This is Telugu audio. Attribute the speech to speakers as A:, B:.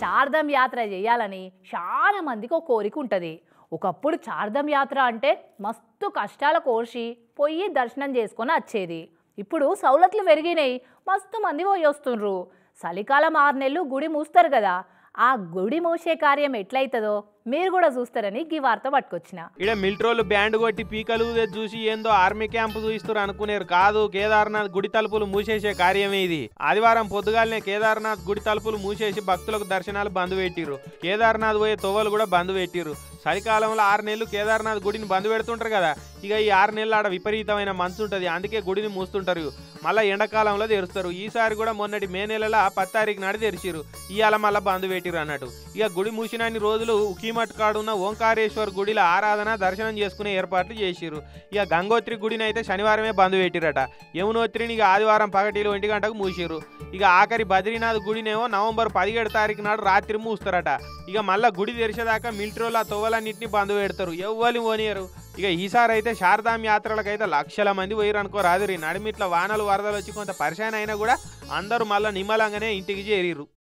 A: చార్ధమ్ యాత్ర చేయాలని చాలా మందికి ఒక కోరిక ఉంటుంది. ఒకప్పుడు చార్ధమ్ యాత్ర అంటే మస్తు కష్టాల కోర్చి పోయి దర్శనం చేసుకొని వచ్చేది. ఇప్పుడు సౌలతులు పెరిగినాయి, మస్తు మంది పోయి వస్తుండ్రు. చలికాలం 6 నెలలు గుడి మూస్తారు కదా, ఆ గుడి మూసే కార్యం ఎట్లయితుందో మీరు కూడా చూస్తారని ఈ వార్త పట్టుకొచ్చిన.
B: ఇక్కడ మిలిటరీలు బ్యాండ్ కొట్టి పీకలు చూసి ఏందో ఆర్మీ క్యాంపు చూయిస్తారు అనుకునేరు కాదు. కేదార్నాథ్ గుడి తలుపులు మూసేసే కార్యమే ఇది. ఆదివారం పొద్దుగాలనే కేదార్నాథ్ గుడి తలుపులు మూసేసి భక్తులకు దర్శనాలు బంద్ పెట్టిరు. కేదార్నాథ్ పోయే తొవ్వలు కూడా బంద్ పెట్టిరు. చలికాలంలో 6 నెలలు కేదార్నాథ్ గుడిని బంద్ పెడుతుంటారు కదా, ఇక ఈ 6 నెలలు ఆడ విపరీతమైన మంచు ఉంటుంది, అందుకే గుడిని మూస్తుంటారు. మళ్ళీ ఎండాకాలంలో తెరుస్తారు. ఈసారి కూడా మొన్నటి మే నెలలో 10 తారీఖు నాడు తెరిచిరు. ఇవాళ మళ్ళీ బంద్ పెట్టిరు అన్నట్టు. ఇక గుడి మూసినన్ని రోజులు ఉకీమట్ కాడున్న ఓంకారేశ్వర్ గుడిలో ఆరాధన దర్శనం చేసుకునే ఏర్పాట్లు చేసిరు. ఇక గంగోత్రి గుడిని అయితే శనివారమే బంద్ పెట్టిరట. యమునోత్రిని ఇక ఆదివారం పగటిలో 1 గంటకు మూసిరు. ఇక ఆఖరి బద్రీనాథ్ గుడినేమో నవంబర్ 17 తారీఖు నాడు రాత్రి మూస్తారట. ఇక మళ్ళీ గుడి తెరిచేదాకా మిలిటరీలు ఆ తొవ్వలన్నింటినీ బంద్ పెడతారు, ఎవ్వరు పోనీయరు. ఇక ఈసారి అయితే శారదాం యాత్రలకైతే లక్షల మంది పోయిరు అనుకోరాదు. నడిమిట్ల వానలు వరదలు వచ్చి కొంత పరిశాన్ అయినా కూడా అందరూ మళ్ళీ నిమ్మలంగానే ఇంటికి చేరిరు.